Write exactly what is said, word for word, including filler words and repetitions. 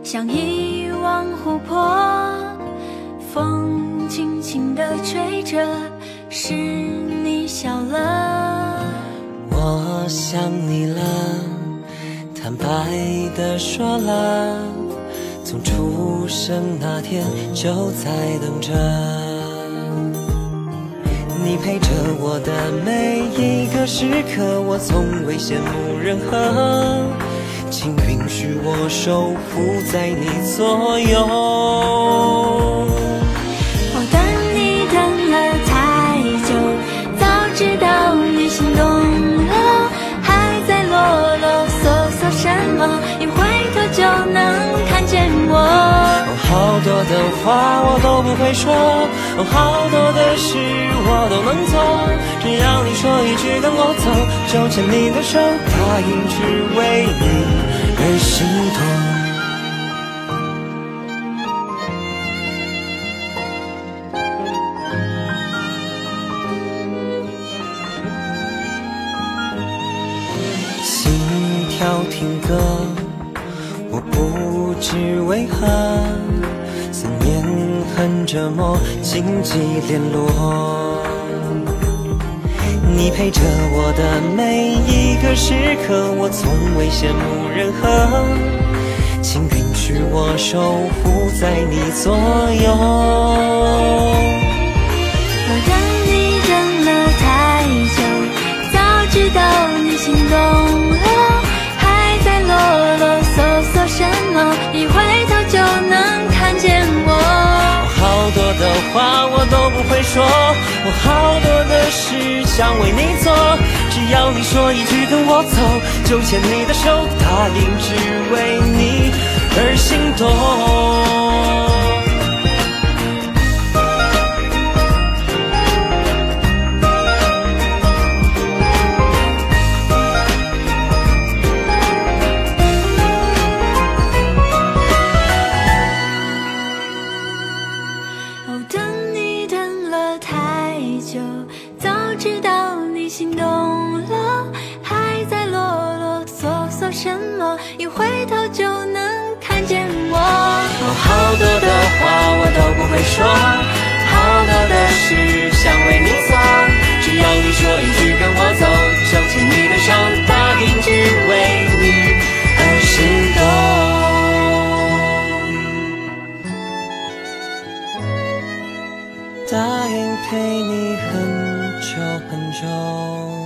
像一望湖泊，风轻轻地吹着，是你笑了。 我想你了，坦白地说了，从出生那天就在等着。你陪着我的每一个时刻，我从未羡慕任何，请允许我守护在你左右。 我等你等了太久，早知道你心动了，还在啰啰嗦嗦什么？一回头就能看见我。 哦，好多的话我都不会说，哦，好多的事我都能做，只要你说一句跟我走，就牵你的手，答应只为你而心动。心跳停格，我不知为何，思念很折磨，紧急联络。你陪着我的每一个时刻，我从未羡慕任何，请允许我守护在你左右。 我等你等了太久，早知道你心动了，还在啰啰嗦嗦什么？一回头就能看见我。 好多的话我都不会说，我好多的事想为你做，只要你说一句跟我走，就牵你的手，答应只为你而心动。 知道你心动了，还在啰啰嗦嗦什么？一回头就能看见我。 哦，好多的话我都不会说，好多的事想为你做，只要你说一句跟我走，就牵你的手，答应只为你而心动。答应陪你很久很久。